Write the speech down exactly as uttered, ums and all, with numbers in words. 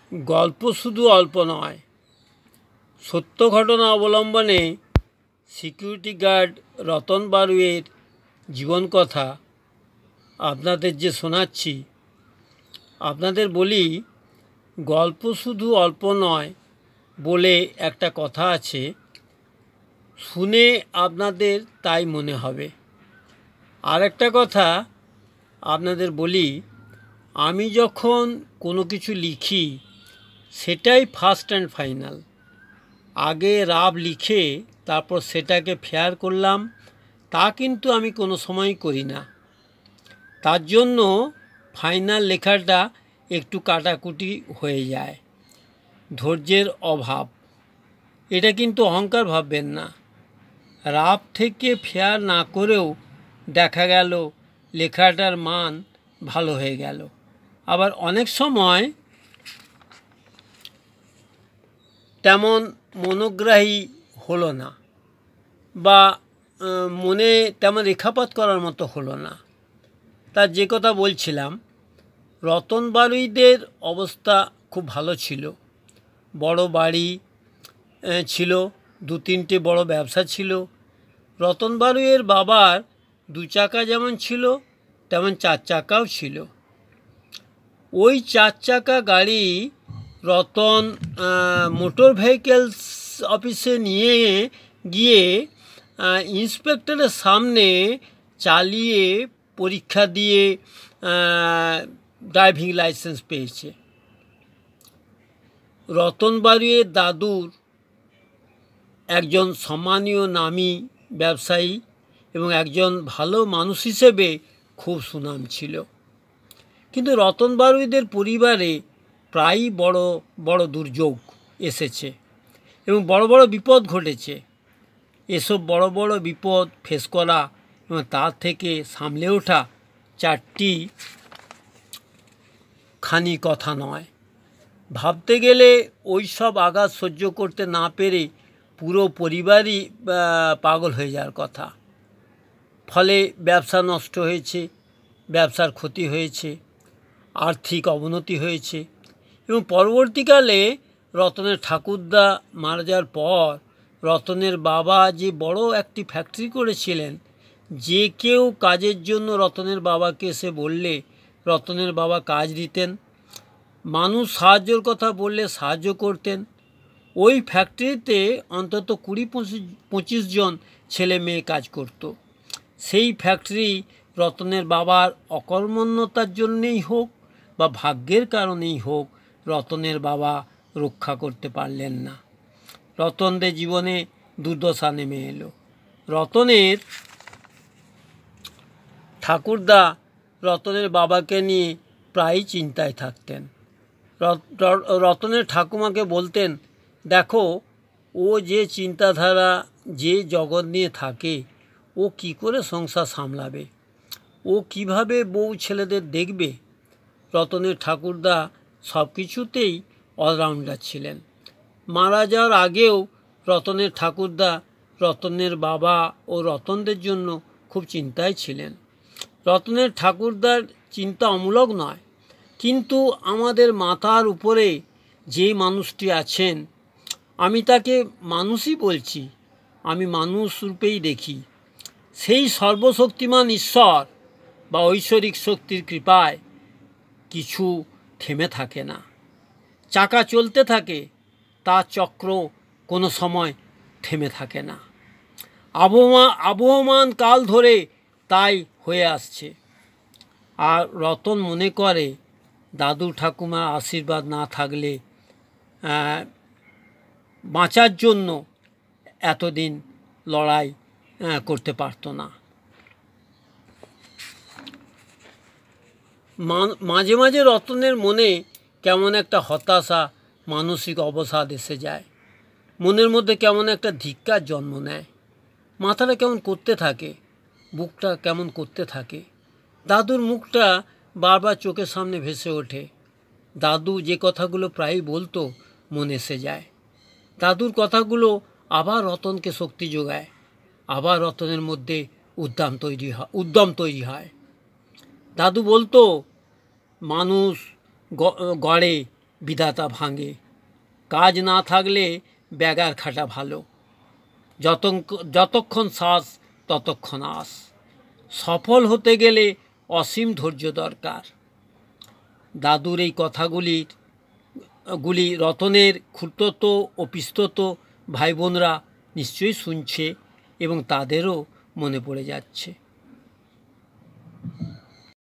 গল্প শুধু অল্প নয়, সত্য ঘটনা অবলম্বনে সিকিউরিটি গার্ড রতন বাড়ুইয়ের জীবন কথা আপনাদের যে শোনাচ্ছি, আপনাদের বলি গল্প শুধু অল্প নয় বলে একটা কথা আছে, শুনে আপনাদের তাই মনে হবে। আর একটা কথা আপনাদের বলি, আমি যখন কোনো কিছু লিখি সেটাই ফার্স্ট অ্যান্ড ফাইনাল। আগে রাব লিখে তারপর সেটাকে ফেয়ার করলাম, তা কিন্তু আমি কোনো সময় করি না। তার জন্য ফাইনাল লেখাটা একটু কাটাকুটি হয়ে যায়। ধৈর্যের অভাব, এটা কিন্তু অহংকার ভাববেন না। রাব থেকে ফেয়ার না করেও দেখা গেল লেখাটার মান ভালো হয়ে গেল। আবার অনেক সময় তেমন মনোগ্রাহী হলো না বা মনে তেমন রেখাপাত করার মতো হলো না। তার যে কথা বলছিলাম, রতন বাড়ুইদের অবস্থা খুব ভালো ছিল। বড় বাড়ি ছিল, দু তিনটে বড় ব্যবসা ছিল। রতন বাড়ুইয়ের বাবার দু চাকা যেমন ছিল তেমন চার চাকাও ছিল। ওই চার চাকা গাড়ি রতন মোটর ভেহিকেলস অফিসে নিয়ে গিয়ে ইন্সপেক্টরের সামনে চালিয়ে পরীক্ষা দিয়ে ড্রাইভিং লাইসেন্স পেয়েছে। রতন বাড়ুইয়ের দাদুর একজন সম্মানীয় নামী ব্যবসায়ী এবং একজন ভালো মানুষ হিসেবে খুব সুনাম ছিল। কিন্তু রতন বাড়ুইদের পরিবারে প্রায়ই বড় বড় দুর্যোগ এসেছে এবং বড় বড় বিপদ ঘটেছে। এসব বড় বড় বিপদ ফেস করা এবং তার থেকে সামলে ওঠা চারটি খানি কথা নয়। ভাবতে গেলে ওই সব আঘাত সহ্য করতে না পেরে পুরো পরিবারই পাগল হয়ে যাওয়ার কথা। ফলে ব্যবসা নষ্ট হয়েছে, ব্যবসার ক্ষতি হয়েছে, আর্থিক অবনতি হয়েছে এবং পরবর্তীকালে রতনের ঠাকুরদা মারা যাওয়ার পর রতনের বাবা যে বড় একটি ফ্যাক্টরি করেছিলেন, যে কেউ কাজের জন্য রতনের বাবাকে এসে বললে রতনের বাবা কাজ দিতেন, মানুষ সাহায্যের কথা বললে সাহায্য করতেন। ওই ফ্যাক্টরিতে অন্তত কুড়ি পঁচিশ পঁচিশ জন ছেলে মেয়ে কাজ করত। সেই ফ্যাক্টরি রতনের বাবার অকর্মণ্যতার জন্যেই হোক বা ভাগ্যের কারণেই হোক রতনের বাবা রক্ষা করতে পারলেন না। রতনদের জীবনে দুর্দশা নেমে এলো। রতনের ঠাকুরদা রতনের বাবাকে নিয়ে প্রায়ই চিন্তায় থাকতেন। রতনের ঠাকুমাকে বলতেন, দেখো ও যে চিন্তাধারা, যে জগৎ নিয়ে থাকে, ও কি করে সংসার সামলাবে, ও কিভাবে বউ ছেলেদের দেখবে। রতনের ঠাকুরদা সব কিছুতেই অলরাউন্ডার ছিলেন। মারা যাওয়ার আগেও রতনের ঠাকুরদা রতনের বাবা ও রতনদের জন্য খুব চিন্তায় ছিলেন। রতনের ঠাকুরদার চিন্তা অমূলক নয়, কিন্তু আমাদের মাথার উপরে যে মানুষটি আছেন, আমি তাকে মানুষই বলছি, আমি মানুষ রূপেই দেখি। সেই সর্বশক্তিমান ঈশ্বর বা ঐশ্বরিক শক্তির কৃপায় কিছু থেমে থাকে না, চাকা চলতে থাকে, তার চক্র কোনো সময় থেমে থাকে না। আবহমান আবহমান কাল ধরে তাই হয়ে আসছে। আর রতন মনে করে দাদু ঠাকুমার আশীর্বাদ না থাকলে বাঁচার জন্য এতদিন লড়াই করতে পারত না। মাঝে মাঝে রতনের মনে কেমন একটা হতাশা, মানসিক অবসাদ এসে যায়। মনের মধ্যে কেমন একটা ধিক্কার জন্ম নেয়। মাথাটা কেমন করতে থাকে, বুকটা কেমন করতে থাকে। দাদুর মুখটা বারবার চোখের সামনে ভেসে ওঠে। দাদু যে কথাগুলো প্রায়ই বলতো মনে এসে যায়। দাদুর কথাগুলো আবার রতনকে শক্তি যোগায়, আবার রতনের মধ্যে উদ্যম তৈরি হয় উদ্যম তৈরি হয়। দাদু বলতো, মানুষ গড়ে বিধাতা ভাঙে। কাজ না থাকলে ব্যাগার খাটা ভালো। যতক্ষণ শ্বাস ততক্ষণ আস। সফল হতে গেলে অসীম ধৈর্য দরকার। দাদুর এই কথাগুলির গুলি রতনের খুড়তো ও পিস্ততো ভাই বোনরা নিশ্চয়ই শুনছে এবং তাদেরও মনে পড়ে যাচ্ছে।